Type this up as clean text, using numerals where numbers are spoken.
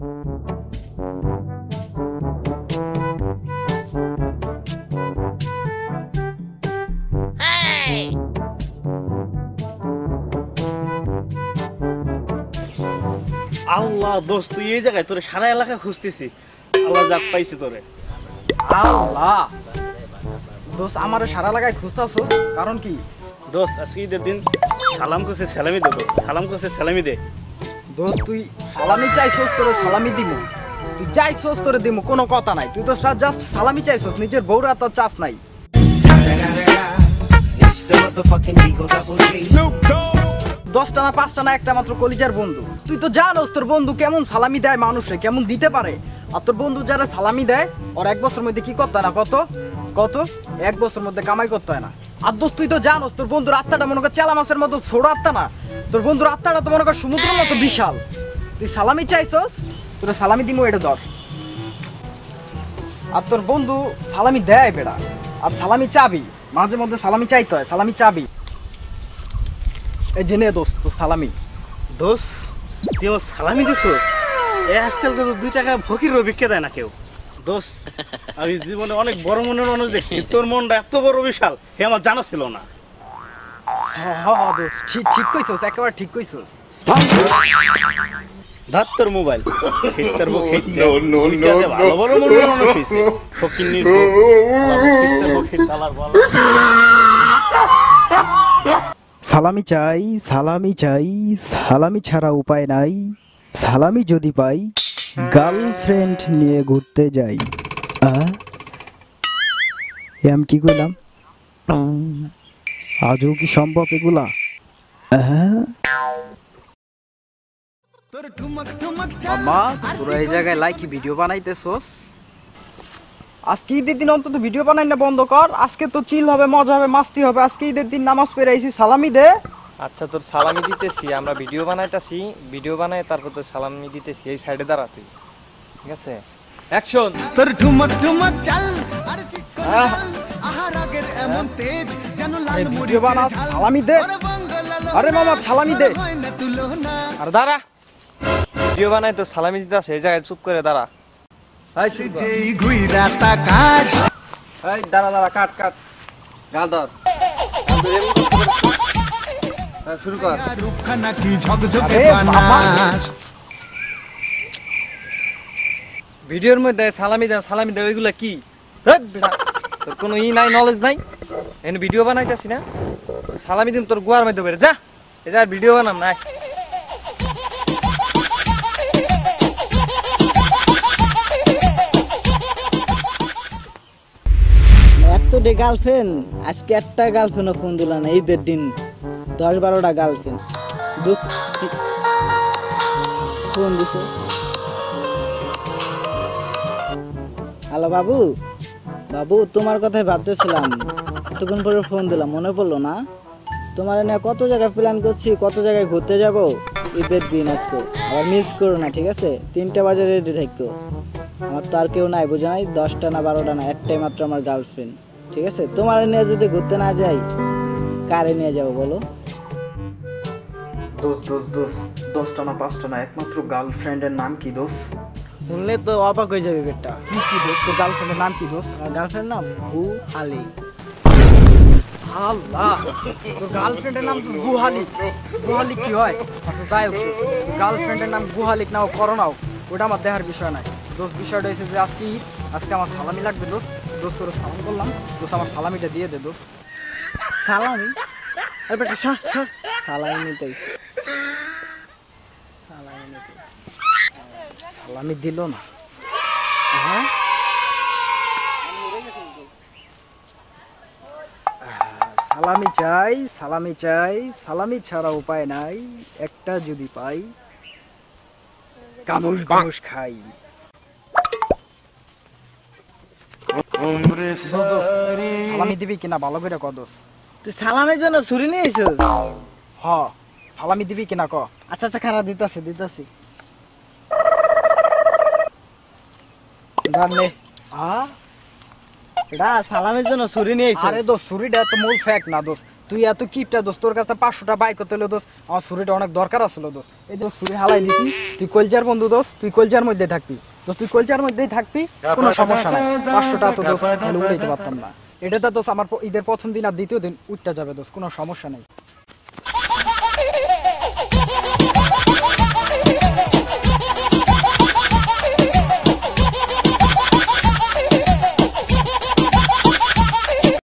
আল্লাহ দোস্ত, তুই এই জায়গায় তোরে সারা এলাকা খুঁজতেছি। আল্লাহ যাক পাইছি তোরে। আল্লাহ দোস্ত, আমারে সারা লাগায় খুঁজতাছ কারণ কি? দোস্ত আজকে ঈদের দিন, সালাম করছে সালামি দে দোস্ত, সালাম করছে সালামি দে। দোস্ত তুই সালামি চাইছস, তোরে সালামি দিমু। তুই চাইছস তোরে দিমু, কোনো কথা নাই। তুই তো জাস্ট সালামি চাইছস, নিজের বউরা তো চাস নাই। 10টা না 5টা না, একটা মাত্র কলিজার বন্ধু। তুই তো জানোস তোর বন্ধু কেমন সালামি দেয় মানুষে, কেমন দিতে পারে। আর তোর বন্ধু যারা সালামি দেয় ওর 1 বছর মধ্যে কি করতে হয় না, কত 1 বছর মধ্যে কামাই করতে হয় না। আর দোস্ত তুই তো জানোস তোর বন্ধুর আত্মাটা মনে কর চেলা মাছের মতো ছোট আত্মা না, তোর বন্ধুর আত্মাটা তো মনে কর সমুদ্রের মতো বিশাল। তুই সালামি চাইছস, তোর সালামি দিমু, এটা ধর। আর তোর বন্ধু সালামি দেয় বেড়া, আর সালামি চাবি, মাঝে মধ্যে সালামি চাইতে হয়, সালামি চাবি। এই জেনে দোস্ত তোর সালামি। দোস্ত তুই আমার সালামি দিছস? আজকাল তো 2 টাকা ফকিরও ভিক্ষা দেয় না কেউ। দোস্ত আমি জীবনে অনেক বড় মনের মানুষ দেখছি, তোর মনটা এত বড় বিশাল হে আমার জানা ছিল না। হ্যাঁ দোস্ত, ঠিক কইছস, একেবারে ঠিক কইছস। ধর তোর মোবাইল, ফিটটার বউ খেতে ভালো বড় মনের মানুষ হইছে। ফকিন্নির বউ, ফিটটার বউ খেতে আলার বল। সালামি চাই, সালামি চাই, সালামি ছাড়া উপায় নাই। সালামি যদি পাই, গার্লফ্রেন্ড নিয়ে ঘুরতে যাই। আমি কি কইলাম? আজও কি সম্ভব এগুলা? আম্মা, তোরা এই জায়গায় লাইকি ভিডিও বানাইতেছস? আজকে ঈদের দিন অন্তত ভিডিও বানাই না বন্ধ কর। আজকে তো চিল হবে, মজা হবে, মাস্তি হবে। আজকে ঈদের দিন নামাজ পড়ে আইছি, সালামি দে। আচ্ছা তোর সালামি দিতেছি, আমরা ভিডিও বানাইতাছি, ভিডিও বানাই তারপর তোর সালামি দিতেছি। এই সাইডে দাঁড়া তুই, ঠিক আছে? অ্যাকশন। তোর ঠুমক ঠুমক চাল আর চিকন আহার আগের এমন তেজ যেন লাল মুড়ি ভিডিও বানা, সালামি দে। আরে মামা সালামি দে। আর দাঁড়া, ভিডিও বানাই তোর সালামি দিতেছে, এই জায়গায় চুপ করে দাঁড়া। যেই ঘুইরা তাকাস, এই দাঁড়া দাঁড়া, কাট কাট, গাল ধর, শুরু কর। রূপখানা কি ঝকঝকে আরে বাবা। বানাস, ভিডিওর মধ্যে সালামি দে, সালামি দে, ওইগুলা কি? ধ্যাৎ বেটা, তোর কোনো নাই, নলেজ নাই। এখানে ভিডিও বানাইতাছি না, সালামি দিন তোর গুয়ার মধ্যে বেরে যা। এটা আর ভিডিও বানাম না। এত ডে গার্লফ্রেন্ড, আজকে একটা গার্লফ্রেন্ডও ফোন দিল না। ঈদের দিন 10-12টা গার্লফ্রেন্ড ফোন দিছে। হ্যালো বাবু, বাবু তোমার কথাই ভাবতেছিলাম, এতক্ষণ পরে ফোন দিলাম, মনে পড়লো না? তোমার নিয়ে কত জায়গায় প্ল্যান করছি, কত জায়গায় ঘুরতে যাব ঈদের দিন। আজকে আবার মিস করো না, ঠিক আছে? 3টা বাজে রেডি থাকো। আমার তো আর কেউ নাই, বুঝো নাই? 10টা না 12টা না, একটাই মাত্র আমার গার্লফ্রেন্ড, ঠিক আছে? তোমার নিয়ে যদি ঘুরতে না যাই, কারে নিয়ে যাবো বলো? দোস্ত দোস্ত দোস্ত, 10টা না 5টা না, একমাত্র গার্লফ্রেন্ডের নাম কি দোস্ত? শুনলে তো অবাক হয়ে যাবে বেটা। কি কি দোস্ত, তোর গার্লফ্রেন্ডের নাম কি দোস্ত? আমার গার্লফ্রেন্ড নাম গুহালি। আল্লাহ, তোর গার্লফ্রেন্ডের নাম তো গুহালিক। গুহালিক কি হয়? আচ্ছা তাই হোক, গার্লফ্রেন্ডের নাম গুহালিক নাও করো নাও, ওটা আমার দেখার বিষয় নাই। দোস্ত বিষয়টা হয়েছে যে আজকে ঈদ, আজকে আমার সালামি লাগবে দোস্ত। দোস্ত তোর সালাম করলাম, দোস্ত আমার সালামিটা দিয়ে দে দোস্ত। সালামি? আরে বেটা সর সর, সালামি নিতে আইছি। সালামি নিতে সালামি দিল না। হ্যাঁ, সালামি চাই, সালামি চাই, সালামি ছাড়া উপায় নাই। একটা যদি পাই, কামুস বামুস খাই। সালামি দিবি কিনা ভালো করে ক দোস্ত। তুই সালামের জন্য ছুরি নিয়ে আইছিস? হ, সালামি দিবি কিনা ক। আচ্ছা আচ্ছা, খারাপ দিতাছি দিতাছি। ধর নে। এটা সালামের জন্য ছুরি নিয়ে আইছিস? আরে দোস্ত, ছুরিটা তো মূল ফ্যাক্ট না দোস্ত। তুই এত কিপটা দোস্ত, তোর কাছে 500টা বাইক করতে হলো দোস্ত, আমার ছুরিটা অনেক দরকার আসলো দোস্ত। এই যে ছুরি হালাই দিছি, তুই কলজার বন্ধু দোস্ত, তুই কলজার মধ্যে থাকবি দোস্ত, তুই কলজার মধ্যেই থাকবি, কোনো সমস্যা নাই। 500টা তো দোস্ত তাহলে উড়াইতে পারতাম না। এটা তো দোস্ত আমার ঈদের প্রথম দিন আর দ্বিতীয় দিন উঠতে যাবে দোস্ত, কোনো সমস্যা নেই।